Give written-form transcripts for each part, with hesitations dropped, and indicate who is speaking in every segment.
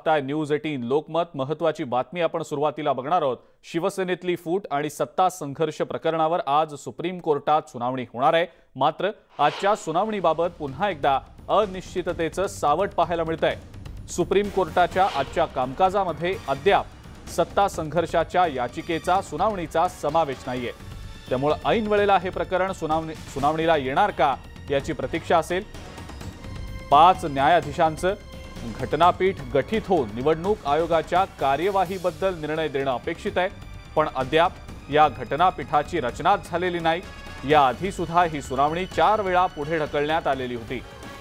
Speaker 1: पाहताय न्यूज 18 लोकमत। महत्त्वाची बातमी आपण सुरुवातीला बघणार आहोत। शिवसेनेतली फूट आणि सत्ता संघर्ष प्रकरणावर आज सुप्रीम कोर्टात सुनावणी होणार आहे। मात्र आजच्या सुनावणीबाबत पुन्हा एकदा अनिश्चिततेचं सावट पाहायला मिळतंय। सुप्रीम कोर्टाच्या आजच्या कामकाजामध्ये अद्याप सत्ता संघर्षाच्या याचिकेचा सुनावणीचा समावेश नाहीये। त्यामुळे ऐन वेळेला हे प्रकरण सुनावणीला येणार का याची प्रतीक्षा असेल। 5 न्यायाधीशांचं घटनापीठ गठीत होऊन निवडणूक आयोगाच्या कार्यवाहीबद्दल निर्णय देणं अपेक्षित आहे, पण अद्याप या घटनापीठाची रचनाच झालेली नाही। याआधी सुद्धा ही सुनावणी 4 वेळा पुढे ढकलण्यात आलेली होती।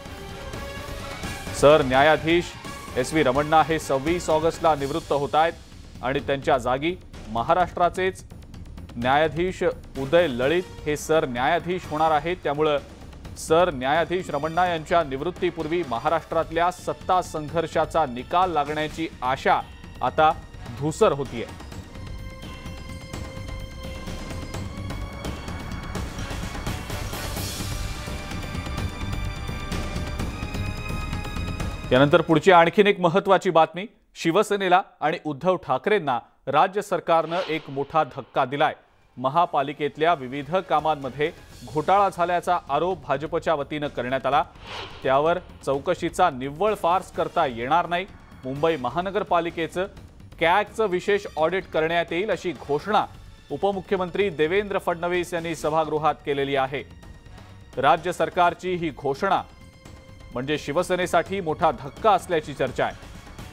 Speaker 1: सरन्यायाधीश SV रमण्णा हे 26 ऑगस्टला निवृत्त होत आहेत आणि त्यांच्या जागी महाराष्ट्राचेच न्यायाधीश उदय लळित हे सरन्यायाधीश होणार आहेत। त्यामुळे सरन्यायाधीश रमण्णा यांच्या निवृत्तीपूर्वी महाराष्ट्रातल्या सत्ता संघर्षाचा निकाल लागण्याची आशा आता धूसर होतीये। त्यानंतर पुढची आणखीन एक महत्त्वाची बातमी। शिवसेनेला आणि उद्धव ठाकरेंना राज्य सरकारनं एक मोठा धक्का दिलाय। महापालिकेतल्या विविध कामांमध्ये घोटाळा झाल्याचा आरोप भाजपच्या वतीनं करण्यात आला। त्यावर चौकशीचा निव्वळ फार्स करता येणार नाही। मुंबई महानगरपालिकेचं कॅगचं विशेष ऑडिट करण्यात येईल अशी घोषणा उपमुख्यमंत्री देवेंद्र फडणवीस यांनी सभागृहात केलेली आहे। राज्य सरकारची ही घोषणा म्हणजे शिवसेनेसाठी मोठा धक्का असल्याची चर्चा आहे।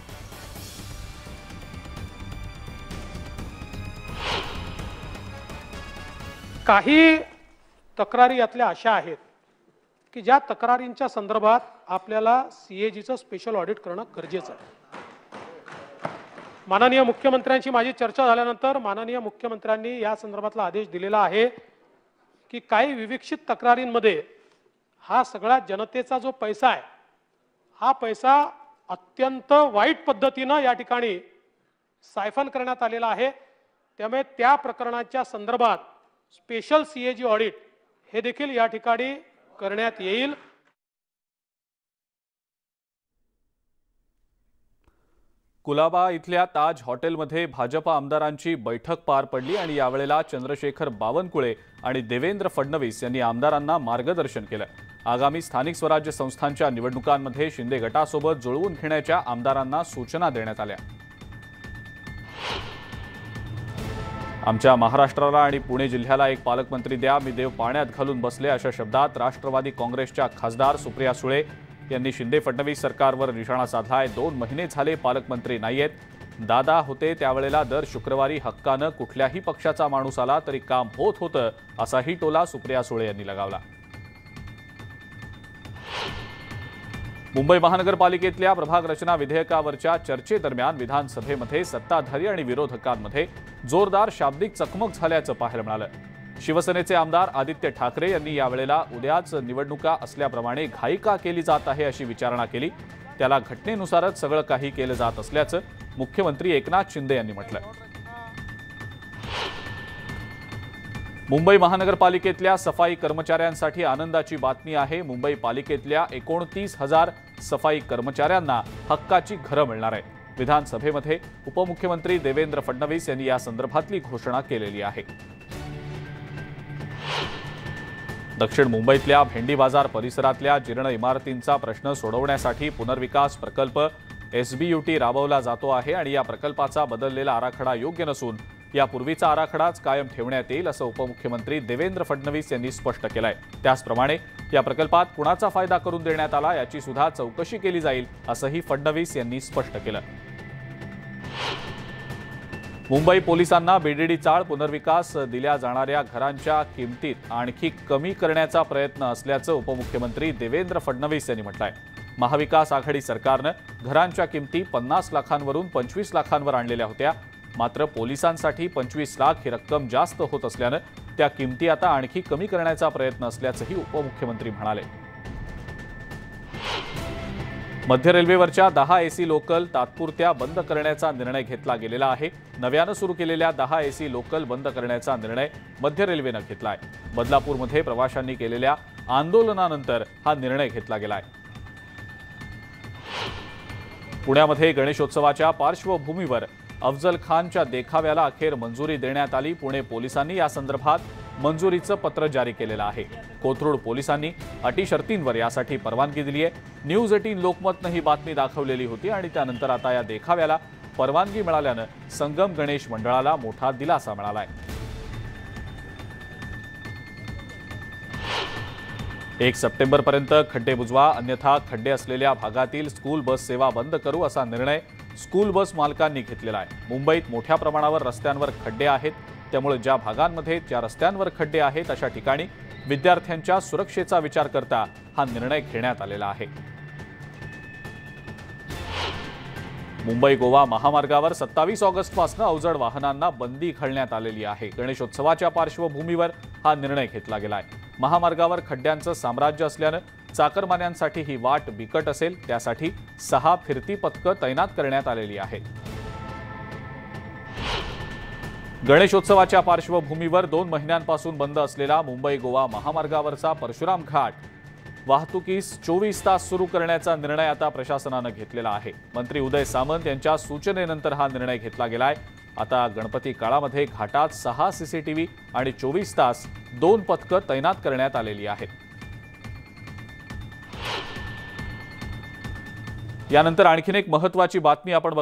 Speaker 2: काही तक्रारी यातल्या अशा आहेत की ज्या तक्रारींच्या संदर्भात आपल्याला CAGचं स्पेशल ऑडिट करणं गरजेचं आहे। माननीय मुख्यमंत्र्यांशी माझी चर्चा झाल्यानंतर माननीय मुख्यमंत्र्यांनी या संदर्भातला आदेश दिलेला आहे की काही विविक्षित तक्रारींमध्ये हा सगळा जनतेचा जो पैसा आहे हा पैसा अत्यंत वाईट पद्धतीनं या ठिकाणी सायफन करण्यात आलेला आहे। त्यामुळे त्या प्रकरणाच्या संदर्भात स्पेशल CAG ऑडिट हे देखील या ठिकाणी करण्यात येईल।
Speaker 1: कुलाबा इथल्या ताज हॉटेलमध्ये भाजप आमदारांची बैठक पार पडली आणि यावेळेला चंद्रशेखर बावनकुळे आणि देवेंद्र फडणवीस यांनी आमदारांना मार्गदर्शन केलं। आगामी स्थानिक स्वराज्य संस्थांच्या निवडणुकांमध्ये शिंदे गटासोबत जुळवून घेण्याच्या आमदारांना सूचना देण्यात आल्या। आमच्या महाराष्ट्राला आणि पुणे जिल्ह्याला एक पालकमंत्री द्या, मी देव पाण्यात घालून बसले अशा शब्दात राष्ट्रवादी काँग्रेसच्या खासदार सुप्रिया सुळे यांनी शिंदे फडणवीस सरकारवर निशाणा साधलाय। 2 महिने झाले पालकमंत्री नाहीयेत। दादा होते त्यावेळेला दर शुक्रवारी हक्कानं कुठल्याही पक्षाचा माणूस आला तरी काम होत होतं असाही टोला सुप्रिया सुळे यांनी लगावला। मुंबई महानगरपालिकेतल्या प्रभाग रचना विधेयकावरच्या चर्चेदरम्यान विधानसभेमध्ये सत्ताधारी आणि विरोधकांमध्ये जोरदार शाब्दिक चकमक झाल्याचं पाहायला मिळालं। शिवसेनेचे आमदार आदित्य ठाकरे यांनी यावेळेला उद्याच निवडणुका असल्याप्रमाणे घाई का केली जात आहे अशी विचारणा केली। त्याला घटनेनुसारच सगळं काही केलं जात असल्याचं मुख्यमंत्री एकनाथ शिंदे यांनी म्हटलं। मुंबई महानगरपालिकेतल्या सफाई कर्मचाऱ्यांसाठी आनंदाची बातमी आहे। मुंबई पालिकेतल्या 29,000 सफाई कर्मचाऱ्यांना हक्काची घरं मिळणार आहे। विधानसभेमध्ये उपमुख्यमंत्री देवेंद्र फडणवीस यांनी या संदर्भातली घोषणा केलेली आहे। दक्षिण मुंबईतल्या भेंडी बाजार परिसरातल्या जीर्ण इमारतींचा प्रश्न सोडवण्यासाठी पुनर्विकास प्रकल्प SBUT राबवला जातो आहे आणि या प्रकल्पाचा बदललेला आराखडा योग्य नसून यापूर्वीचा आराखडाच कायम ठेवण्यात येईल असं उपमुख्यमंत्री देवेंद्र फडणवीस यांनी स्पष्ट केलंय। त्याचप्रमाणे या प्रकल्पात कुणाचा फायदा करून देण्यात आला याची सुद्धा चौकशी केली जाईल असंही फडणवीस यांनी स्पष्ट केलं। मुंबई पोलिसांना BDD चाळ पुनर्विकास दिल्या जाणाऱ्या घरांच्या किमतीत आणखी कमी करण्याचा प्रयत्न असल्याचं उपमुख्यमंत्री देवेंद्र फडणवीस यांनी म्हटलंय। महाविकास आघाडी सरकारनं घरांच्या किमती 50 लाखांवरून 25 लाखांवर आणलेल्या होत्या। मात्र पोलिसांसाठी 25 लाख ही रक्कम जास्त होत असल्यानं त्या किमती आता आणखी कमी करण्याचा प्रयत्न असल्याचंही उपमुख्यमंत्री म्हणाले। मध्य रेल्वेवरच्या 10 AC लोकल तात्पुरत्या बंद करण्याचा निर्णय घेतला गेलेला आहे। नव्यानं सुरू केलेल्या 10 AC लोकल बंद करण्याचा निर्णय मध्य रेल्वेनं घेतलाय। बदलापूरमध्ये प्रवाशांनी केलेल्या आंदोलनानंतर हा निर्णय घेतला गेलाय। पुण्यामध्ये गणेशोत्सवाच्या पार्श्वभूमीवर अफजल खानच्या देखाव्याला अखेर मंजुरी देण्यात आली। पुणे पोलिसांनी या संदर्भात मंजुरीचं पत्र जारी केलेलं आहे। कोथरूड पोलिसांनी अटी शर्तींवर यासाठी परवानगी दिली आहे। न्यूज 18 लोकमतनं ही बातमी दाखवलेली होती आणि त्यानंतर आता या देखाव्याला परवानगी मिळाल्यानं संगम गणेश मंडळाला मोठा दिलासा मिळालाय। 1 सप्टेंबरपर्यंत खड्डे बुजवा, अन्यथा खड्डे असलेल्या भागातील स्कूल बस सेवा बंद करू असा निर्णय स्कूल बस मालकांनी घेतलेला आहे। मुंबईत मोठ्या प्रमाणावर रस्त्यांवर खड्डे आहेत, त्यामुळे ज्या भागांमध्ये ज्या रस्त्यांवर खड्डे आहेत अशा ठिकाणी विद्यार्थ्यांच्या सुरक्षेचा विचार करता हा निर्णय घेण्यात आलेला आहे। मुंबई गोवा महामार्गावर 27 ऑगस्टपासून अवजड वाहनांना बंदी घालण्यात आलेली आहे। गणेशोत्सवाच्या पार्श्वभूमीवर हा निर्णय घेतला गेलाय। महामार्गावर खड्ड्यांचं साम्राज्य असल्यानं चाकरमान्यांसाठी ही वाट बिकट असेल, त्यासाठी 6 फिरती पथकं तैनात करण्यात आलेली आहेत। गणेशोत्सवाच्या पार्श्वभूमीवर 2 महिन्यांपासून बंद असलेला मुंबई गोवा महामार्गावरचा परशुराम घाट वाहतुकीस 24 तास सुरू करण्याचा निर्णय आता प्रशासनानं घेतलेला आहे। मंत्री उदय सामंत यांच्या सूचनेनंतर हा निर्णय घेतला गेलाय। आता गणपती काळामध्ये घाटात 6 सीसीटीव्ही आणि 24 तास 2 पथकं तैनात करण्यात आलेली आहेत। यानंतर आणखीन एक महत्त्वाची बातमी आपण